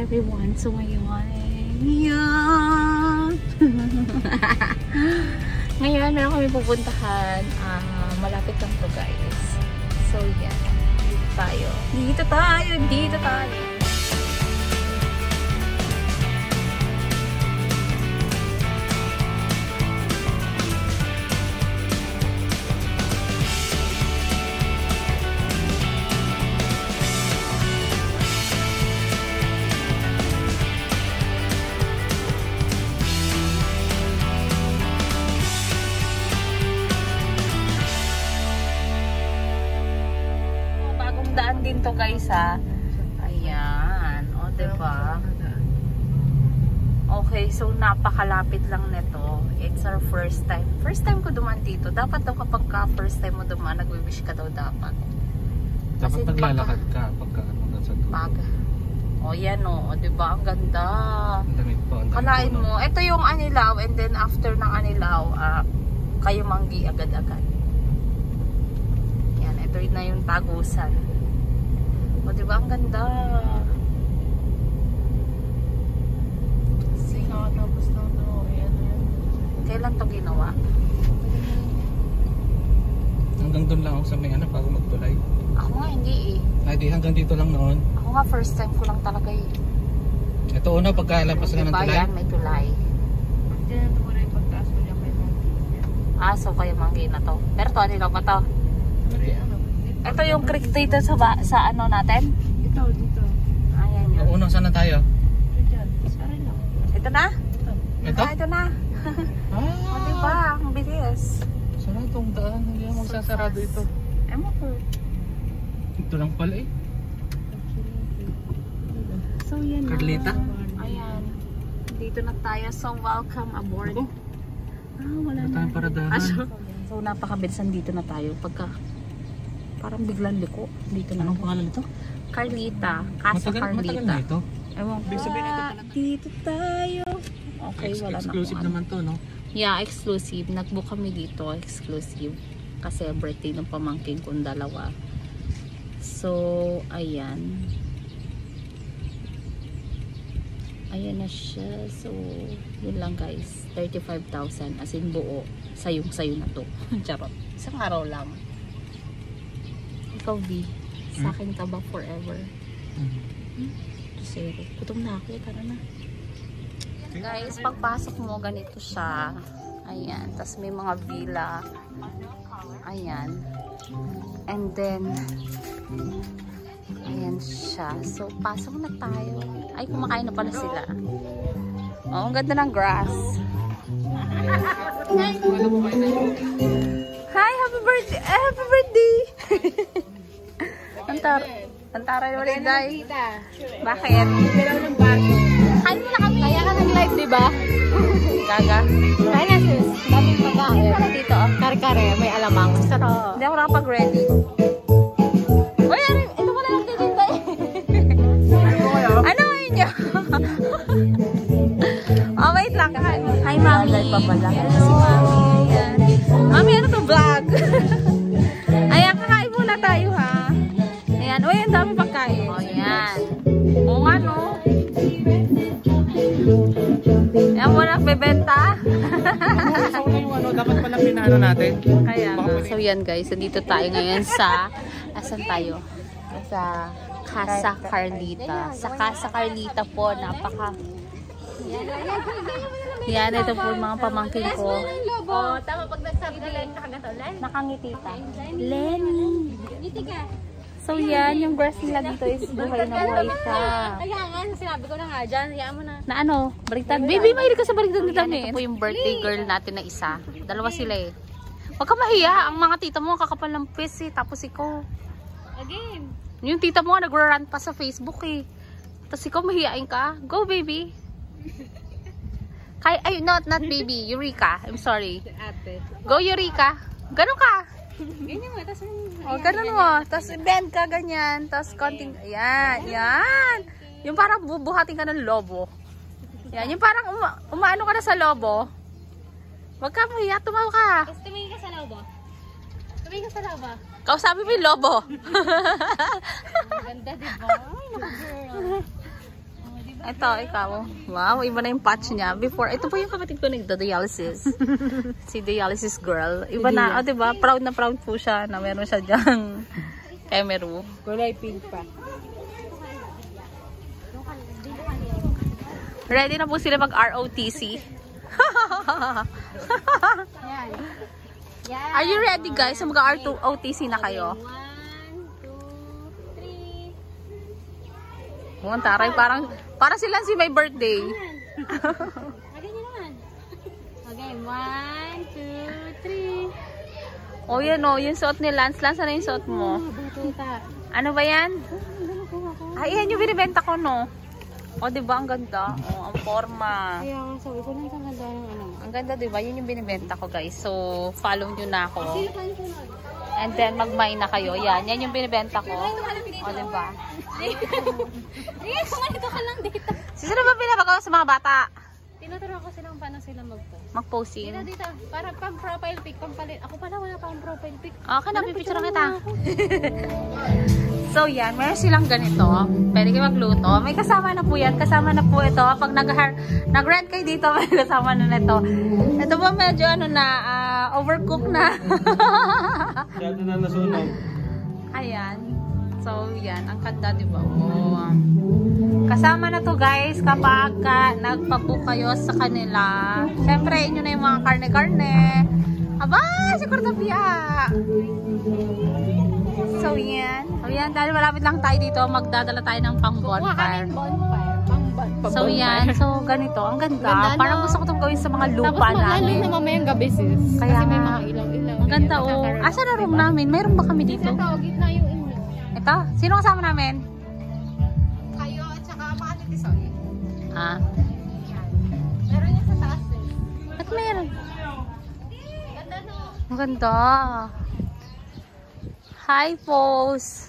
everyone. So ngayon, yan. Ngayon, meron kami pupuntahan. Malapit lang to guys. So yan. Dito tayo. Dito tayo. Dito tayo. Daan din to guys ha. Ayan. O diba? Okay, so napakalapit lang nito. It's our first time. First time ko dumaan dito. Dapat daw kapag ka first time mo dumaan, nagwi-wish ka daw dapat. Dapat naglalakad ka pagka ano sa dulo. O yan o. Diba? Ang ganda. Ang damit po. Kalain mo. Ito yung Anilaw and then after ng Anilaw, kayo manggi agad-agad. Yan. Ito na yung Tagusan. O diba ang ganda. Tapos na ito. Kailan to ginawa? Hanggang doon lang ako sa may anak bago magtulay. Ako nga hindi eh. Ay di hanggang dito lang noon. Ako nga first time ko lang talaga eh. Ito una pagkalapas na ng Diba tulay. yan may tulay. Diyan ito muna yung pagtaas mo niya kayo Manggi. So kayo manggi na to. Pero to ano pa to? Ito yung creek dito sa ano natin? Ito, dito. Ayan yun. Unang sana tayo? Diyan. Sorry lang. Ito na? Ito? Ito na. O diba? Ang bilis. Sana itong daan. Hindi mo magsasarado ito. Ewan ko. Ito lang pala eh. So yan Carlita? Ayan. Dito na tayo. So welcome aboard. Ako? Wala Ito na. tayong paradahan. So napakabilisan dito na tayo. Pagka parang biglang liko. Dito na. Anong pangalan ito? Carlita. Casa Carlita. Matagal na ito. Ewan ko. Ibig sabihin ito pala. Dito tayo. Okay, wala na. Exclusive akong ano. naman to, no? Yeah, exclusive. Nag-book kami dito. Exclusive. Kasi birthday ng pamangkin kong dalawa. So, ayan. Ayan na siya. So, yun lang guys. 35,000. As in buo. Sayong-sayo na to. Charot. Isang araw lang. Ikaw, B. Sa akin ka ba forever? Zero. Gutom na ako. Tara na. Guys, pagpasok mo, ganito siya. Ayan. Tapos may mga villa. Ayan. And then, ayan siya. So, pasok na tayo. Ay, kumakain na pala sila. Oh, ang ganda ng grass. Hi, happy birthday! Happy birthday! Antara naman yung guys. Bakit? Kain mo na kami. Kaya ka nag-live, diba? Gaga. Kaya na sis. Daming pagkain. Ano dito? Kare-kare, may alamang. Sarap. Hindi ako nakapag-ready. Uy, ito ko na lang dito eh. Ano yun nyo? Oh, wait lang. Hi, Mami. Hello, si Mami. Ayan. Mami, ano to vlog? Ayan, kakain muna tayo ha. Ayan, uy, ang dami pagkain. Oh, yan. Oo nga, no? Ayan mo na, bebenta. Dapat pala pinano natin. Kaya so yan guys, dito tayo ngayon sa asan tayo? Sa Casa Carlita. Sa Casa Carlita po, napaka yan, ito po yung mga pamangkin ko. Oh, tama pag nagsabi na Len, nakagatolan. Nakangiti pa. Lenny. Ngiti ka. So yan, yung grass nila dito is buhay na buhay siya. Kaya nga, sinabi ko na nga dyan, hayaan mo na. Na ano? Baliktad. Baby, mahilig ka sa baliktad nila. Ito po yung birthday girl natin na isa. Dalawa sila eh. Huwag ka mahiya. Ang mga tita mo kakapal ng pis eh. Tapos ikaw. Again. Yung tita mo nag-run pa sa Facebook eh. Tapos ikaw mahihain ka. Go baby. Ay, not baby. Eureka. I'm sorry. Ate. Go Eureka. Ganun ka. Ganyan mo, tapos O, ganun mo. Tapos bend ka ganyan. Tapos konting, ayan, yan. Yung parang bubuhatin ka ng lobo. Yan, yung parang umaano ka na sa lobo. Huwag ka mahiya, tumawa ka. Tapos tumingin ka sa lobo. Tumingin ka sa lobo. Kausapin mo yung lobo. Ang ganda, diba? Ay, naka-girl. Oh, diba? Ito, ikaw. Wow, iba na yung patch niya. Before, ito po yung kapatid ko nagda-dialysis. Si dialysis girl. Iba na, diba? Proud na proud po siya na meron siya dyang Emeru. Kulay pink pa. Ready na po sila mag-ROTC. Are you ready guys? So mag-ROTC na kayo? 1, 2, 3. Oh, taray, parang sila si may birthday. Lagay niyo naman. Okay, 1, 2, 3. Oh, yan oh, yung suot ni Lance. Lance, ano yung suot mo? Ano ba yan? Ay, yan yung binibenta ko, no? O, diba? Ang ganda. O, ang forma. Kaya nga, sabi ko lang sa ganda ng ano. Ang ganda, diba? Yun yung binibenta ko, guys. So, follow nyo na ako. And then, mag-mine na kayo. Yan yung binibenta ko. O, diba? Kumalito ka lang dito. Sino ba pinapagawa sa mga bata? Tinuturuan ko sila kung paano sila mag-post. Mag-posing. Dito, para pang profile pic, pampalit. Ako pala wala pang profile pic. Okay, napipicture kita. So yan, meron silang ganito. Pwede kayo magluto. May kasama na po yan. Kasama na po ito. Pag nag-rent kayo dito, may kasama na nito. Ito po medyo overcooked na. Masyado na nasunog. Ayan. So yan, ang ganda diba? Oh. Kasama na to guys kapag nagpa-book kayo sa kanila. Siyempre, inyo na yung mga karne-karne. Aba, si Cordapia! So yan. Dahil malapit lang tayo dito, magdadala tayo ng pang-bonfire. So yan. So ganito. Ang ganda. Parang gusto ko itong gawin sa mga lupa namin. Tapos lalo na mamayang gabi sis. Kaya Kasi may mga ilaw-ilaw. Ang ganda oh. Asa na room namin? Mayroon ba kami dito? Ito, gitna yung inyo. Ito? Sino kasama namin? Kayo at saka mga titisoy. Ah. Meron yung sa taas eh. At meron. Ganda no. Ang ganda. Hi, pose.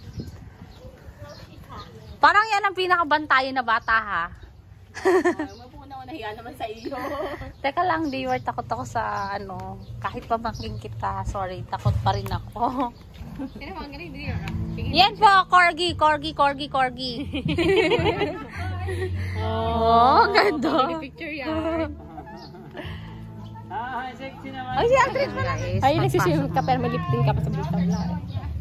Parang yan ang pinakabantayan na bata, ha? Mapuna ko nahiya naman sa iyo. Teka lang, Diwar, takot ako sa kahit pamangking kita. Sorry, takot pa rin ako. Yan po, corgi. Oh, ganda. Picture yan. Sexy naman. Ay, si Astrid pala. Ay, nagsiswimming ka pero may lifting ka pa sa bitaw lang.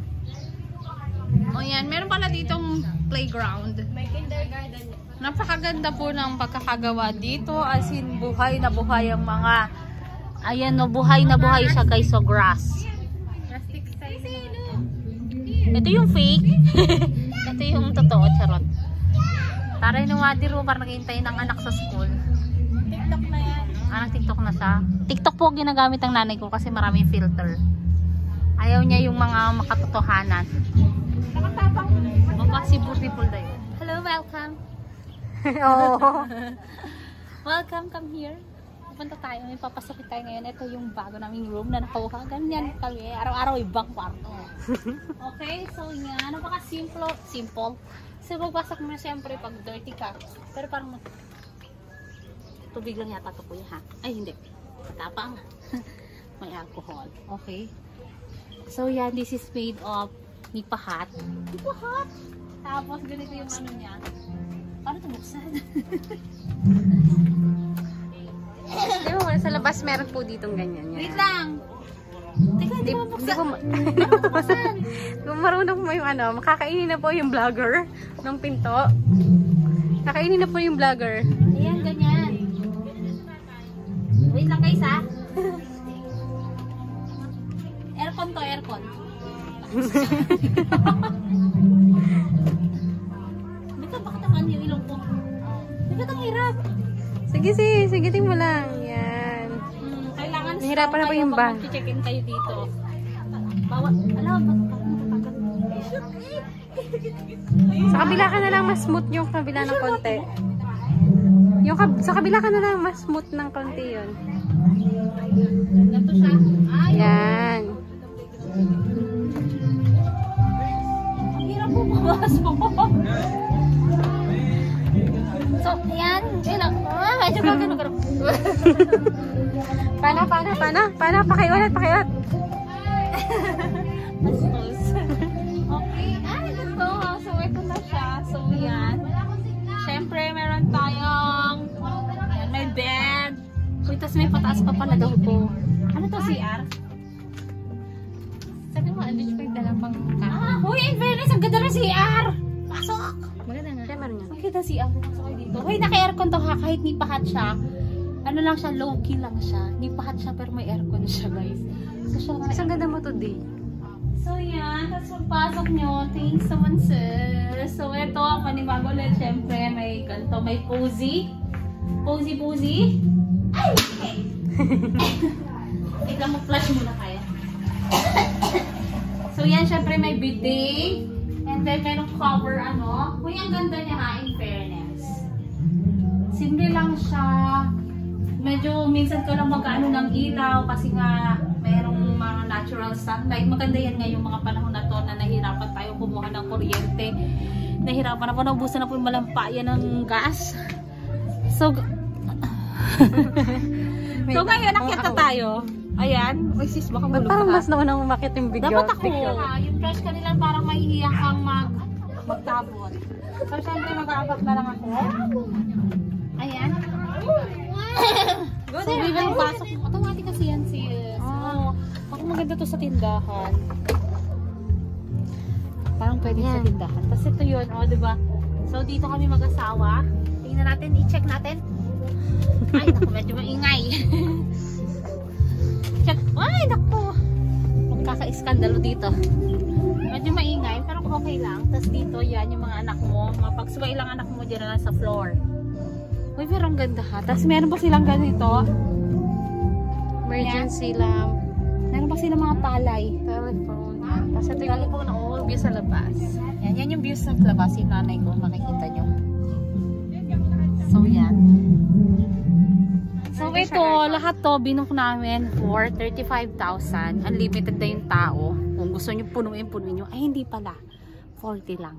O yan, meron pala ditong playground. May kindergarten. Napakaganda po ng pagkakagawa dito. As in, buhay na buhay ang mga... Ayan no, buhay na buhay siya guys. So, grass. Plastic size. Ito yung fake. Ito yung totoo, charot. Taray ng wadir mo, parang naghihintay ng anak sa school. TikTok na yan. TikTok na siya. TikTok po ginagamit ng nanay ko kasi maraming filter. Ayaw niya yung mga makatotohanan. Nakatapang. Possible people na yun. Hello, welcome. Oo. Welcome, come here. Pupunta tayo, may papasukin tayo ngayon. Ito yung bago naming room na nakuha. Ganyan kami. Araw-araw ibang kwarto. Okay, so yan. Napaka-simple. So pagpasok mo na siyempre pag dirty ka. Pero parang tubig lang yata ito kuya ha. Ay hindi. Matapang. May alcohol. Okay. So yan, this is made of nipahat. Nipahat! Tapos ganito yung ano niya. Paano ito buksan? Di ba, sa labas meron po ditong ganyan. Yan. Wait lang! Teka, hindi mo buksan. Kung marunong mo yung makakainin na po yung vlogger ng pinto. Kakainin na po yung vlogger. Ayan, ganyan. Wait lang guys ha. Aircon to, aircon. Dito, bakit naman yung ilong ko? Dito, ang hirap. Sige, mo lang. Yan. Kailangan Nahirapan na po yung bag. Check-in kayo dito. Bawat, alam, ba't Sa kabila ka na lang mas smooth yung kabila ng konti. Sa kabila ka na lang mas smooth ng konti yun. Ganito siya. Yan. Ang hirap po bukas mo. So, yan. Ilang. Medyo gagano-gano. Paano? Pakiulat. Okay. Ito. So, ito na siya. So, yan. Siyempre, meron tayong ayan, may bed. Uy, tapos may pataas pa pala daw po. Ano to, CR? Sabi mo, ano yung pagdala pang uy, in fairness, ang ganda ng CR! Pasok! Maganda nga. Kaya meron Ang ganda CR. Pasok kayo dito. Uy, naka-aircon to ha, kahit ni pahat siya. Ano lang siya, low-key lang siya. Ni pahat siya, pero may aircon siya, guys. So, siya nga. Isang ganda mo to, di. So, yan. Tapos pagpasok nyo, thanks so much, sir. So, ito, panibago ulit. Siyempre, may ganito, may cozy. Cozy. Ay, okay. Ikaw, mag-flash muna kayo. So, yan, syempre, may bidet. And then, merong cover, ano. Uy, ang ganda niya ha, in fairness. Simple lang siya. Medyo, minsan ko lang mag-ano ng ilaw kasi nga, merong mga natural sunlight. Maganda yan ngayong mga panahon na to na nahirapan tayo kumuha ng kuryente. Nahirapan na po, naubusan na po yung malampayan ng gas. So, ngayon, nakita tayo. Ayan. Uy, sis, baka mulog Parang ka. mas naunang umakit yung video. Dapat ako. Yung fresh kanila parang mahihiya kang magtabot. So, syempre, mag-aabak na lang ako. Ayan. So, we will pasok. Automatic kasi yan, sis. Oh, parang maganda to sa tindahan. Parang pwede sa tindahan. Tapos ito yun, oh, diba? So, dito kami mag-asawa. Tingnan natin, i-check natin. Ay, naku, medyo maingay. Check. Ay, naku. Magkaka-iskandalo dito. Medyo maingay, pero okay lang. Tapos dito, yan, yung mga anak mo. Mapagsuway lang anak mo dyan na lang sa floor. Uy, pero ang ganda ha. Tapos meron pa silang ganito. Emergency lamp. Meron pa silang mga palay. Telephone. Tapos ito yung Telephone na all view sa labas. yan yung views sa labas. Yung nanay ko, makikita nyo. So, yan. So, ito, lahat to, binook namin for 35,000. Unlimited na yung tao. Kung gusto nyo punuin nyo. Ay, hindi pala. 40 lang.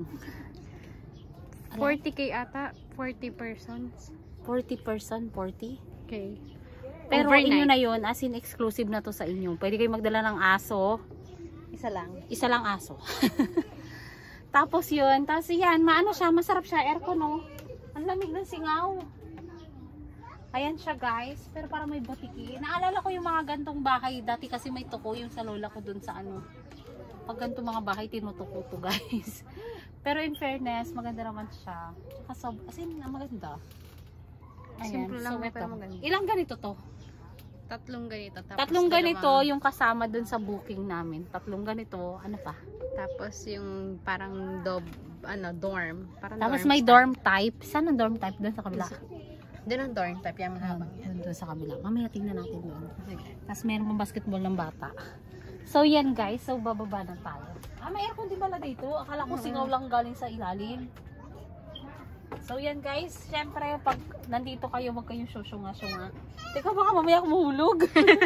40k ata. 40 persons. 40 person, 40. Okay. Pero Overnight. inyo na yun, as in exclusive na to sa inyo. Pwede kayo magdala ng aso. Isa lang. Isa lang aso. Tapos yun, tapos yan, maano siya, masarap siya, aircon no. Ang lamig ng singaw. Ayan siya guys, pero parang may butiki. Naalala ko yung mga gantong bahay, dati kasi may tuko yung sa lola ko dun sa ano. Pag gantong mga bahay, tinutuko to guys. Pero in fairness, maganda naman siya. Tsaka as in, maganda. Ayan, Simple lang, so ito. pero maganda. Ilang ganito to? Tatlong ganito. Tapos Tatlong ganito dalawang- yung kasama dun sa booking namin. Tatlong ganito, ano pa? Tapos yung parang dorm. Parang Tapos may dorm type. Saan ang dorm type? Doon sa kabila. Doon ang dorm type. Yan mahabang yan. Doon sa kabila. Mamaya tingnan natin doon. Tapos meron pang basketball ng bata. So yan guys. So bababa na tayo. May aircon din pala dito. Akala ko singaw lang galing sa ilalim. So yan guys. Syempre pag nandito kayo, wag kayong syusyunga-syunga. Teka baka mamaya ako mahulog.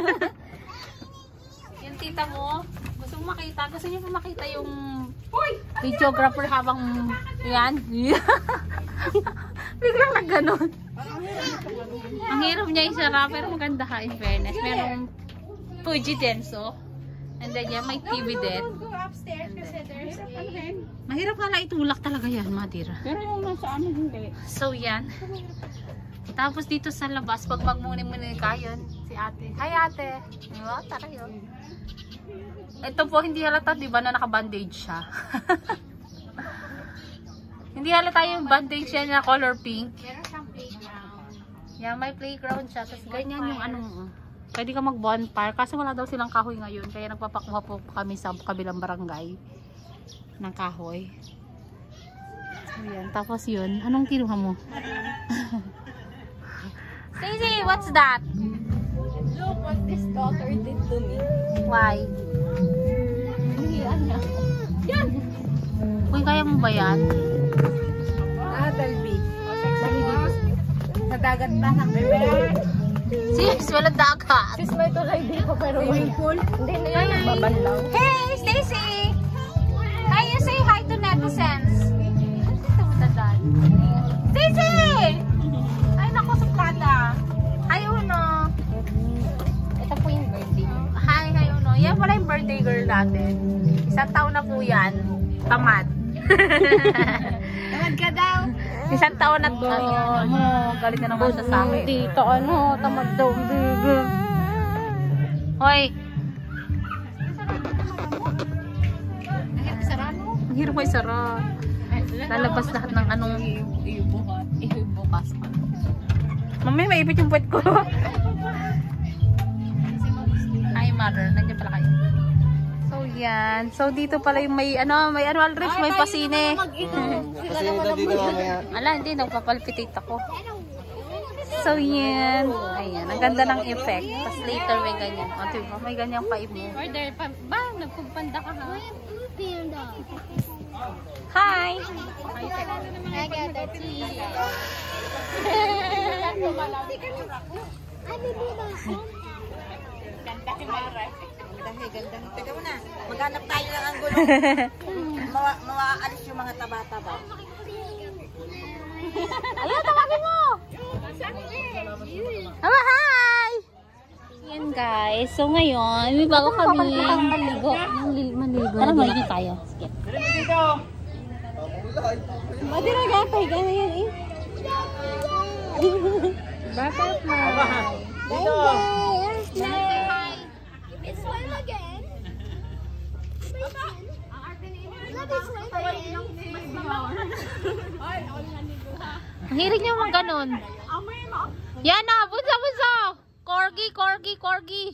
Yung tita mo. Gusto mo makita? Gusto niyo po makita yung videographer habang yan. Biglang nagganon. Ang hirap niya isara pero maganda ha in fairness. Merong Fuji Denso. And then yan, may TV din. Mahirap pala itulak talaga yan, Madira. Pero yung nasa ano hindi. So yan. Tapos dito sa labas, pag magmuni-muni ka yun, si ate. Hi ate! Diba? Tara yun. Ito po, hindi halata, diba na naka-bandage siya? Hindi halata yung bandage yan na color pink. Meron siyang playground. Yan, may playground siya. Tapos ganyan yung ano, pwede ka mag-bonfire. Kasi wala daw silang kahoy ngayon. Kaya nagpapakuha po kami sa kabilang barangay ng kahoy. So yan, tapos yun. Anong kinuha mo? Stacy, what's that? Look what this daughter did to me. Why? Hinihiyan niya ako. Yan! Uy, kaya mo ba yan? Dalby. Sa dagat na ng bebe. Sis, wala dagat. Sis, may tulay dito pero yung pool. Hindi na yan nagbabanlaw. Hey, Stacy! Hi, you say hi to netizens. Stacy! Ay, naku, suplada. Hi, Uno. Ito po yung birthday. Hi, Uno. Yan pala yung birthday girl natin. 1 taon na po yan. Tamad. Naman Tamad ka daw. Isang taon na to. Galit na naman siya sa akin. Dito, tamad daw, baby. Hoy. Sarano? Ang hirap ko isara. Lalabas lahat ng anong Ibukas. Mami, maipit yung puwet ko. Hi, mother. Nandiyan pala kayo. So, yan. So, dito pala yung may annual reef, may pasine. Ala, hindi. Nagpapalpitate ako. So, yan. Ayan. Ang ganda ng effect. Tapos later, may ganyan. O, diba? May ganyang paib mo. Order pa. Ba, nagpagpanda ka ha? Hi! I got that tea. Ganda si Mara. Ganda. Teka mo na. Maghanap tayo ng anggulo. Mawaalis yung mga taba-taba. Ayun, tawagin mo! Hello, hi! Yan guys. So ngayon, may bago kami maligo. Tara, maligo tayo. Sige. Madira gatay, gano'n yan eh. Butterfly. Dito! It's swim again. Ang hilig niyo mga ganun. Yan na, bunso! Corgi!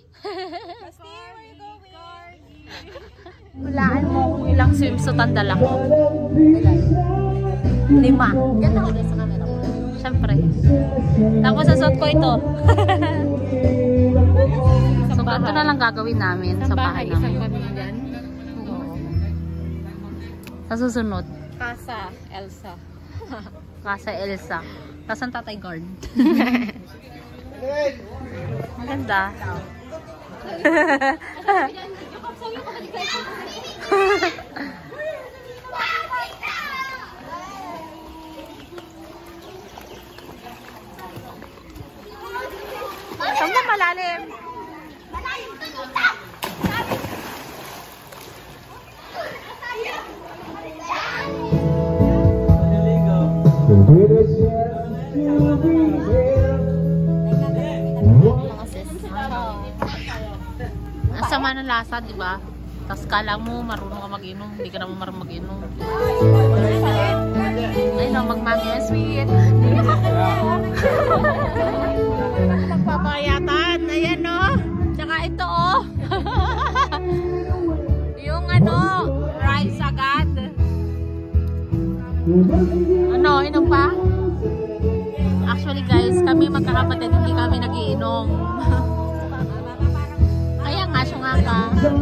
Hulaan mo kung ilang swimsuit ang dala ko. 5. Ganda ko sa camera mo. Siyempre. Tapos sasuot ko ito. So, ganito na lang gagawin namin sa bahay namin. Isang pamilyan. Oo. Sa susunod. Casa Elsa. Casa Elsa. Tapos ang tatay guard. Maganda. Saan ba malalim? Ang sama ng lasa, di ba? Tapos kala mo marunong ka mag-inom, hindi ka naman marunong mag-inom. Ay no, magmangya sweet. Magpapayatan, ayan no. Tsaka ito oh. Yung rice agad. Ano, inom pa? Actually guys, kami magkakapatid, hindi kami nagiinom. Kaya nga, syunga ka.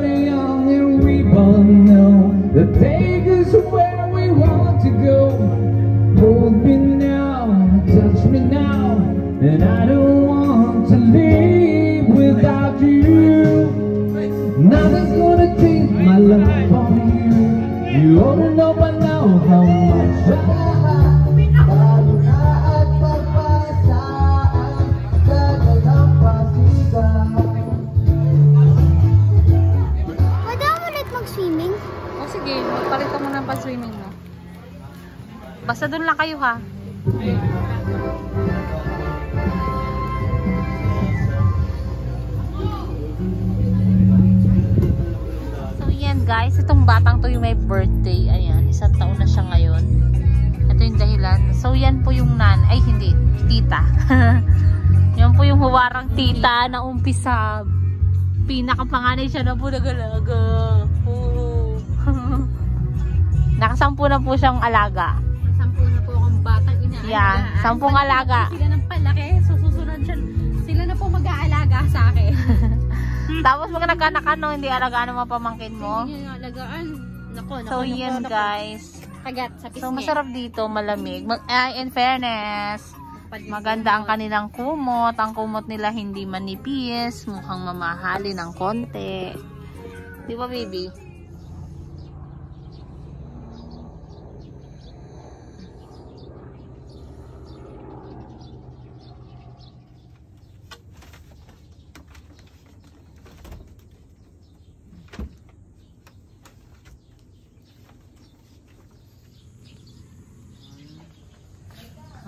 The take us where we want to go. Hold me now, touch me now, and I don't want to live without you. Nothing's gonna change my love for you. You ought to know by now how much I Swimming? O sige, magpalitan mo ng pa-swimming mo. Basta doon lang kayo ha. So yan guys, itong batang to yung may birthday. Ayan, 1 taon na siya ngayon. Ito yung dahilan. So yan po yung hindi, tita. Yan po yung huwarang tita na umpisa. Pinakapanganay siya na po nagalaga. Nakasampu na po siyang alaga. 10 na po akong batang inaalagaan. Yeah, 10 alaga. Sila ng palaki, so susunod siya. Sila na po mag-aalaga sa akin. Tapos pag nagkanak hindi alagaan ng mga pamangkin mo. Hindi niya alagaan. Naku, So yan guys. Kagat sa pisngi. So masarap dito, malamig. In fairness, maganda ang kanilang kumot. Ang kumot nila hindi manipis. Mukhang mamahali ng konti. Di ba baby?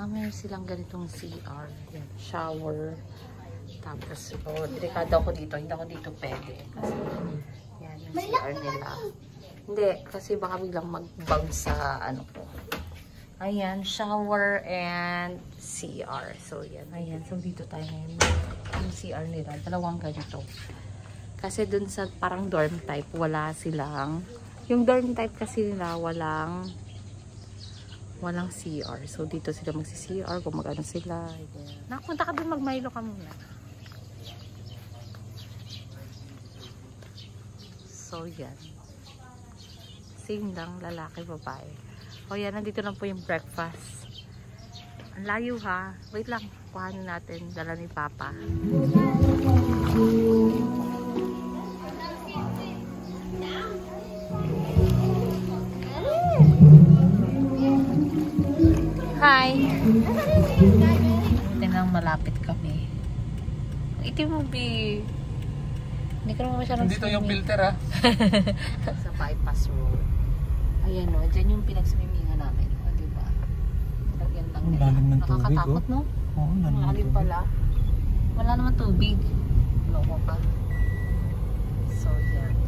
Meron silang ganitong CR. Yan, shower. Tapos, delikado ako dito. Hindi ako dito pwede. Kasi, yan yung CR nila. Hindi, kasi baka biglang mag-bug sa ano ko. Ayan, shower and CR. So, yan. Ayan, so dito tayo ngayon. Yung CR nila, dalawang ganito. Kasi dun sa parang dorm type, wala silang, yung dorm type kasi nila, walang CR. So, dito sila magsi-CR, kung mag-ano sila. Ayan. Nakapunta ka dun, mag-Milo ka muna. So, yan. Same lang, lalaki, babae. O yan, nandito lang po yung breakfast. Ang layo ha. Wait lang, kuhanin natin. Dala ni Papa. Hi! Tingnan, malapit kami. Itim mo, B. Hindi ka naman masyadong Dito yung filter ha. sa bypass road. Ayan o, dyan yung pinag-swimmingan namin. O, diba? Lagyan lang nila. Lalim ng tubig, Nakakatakot, no? Oo, lalim ng Lalim tubig. pala. Wala naman tubig. Loko ka. So, yan.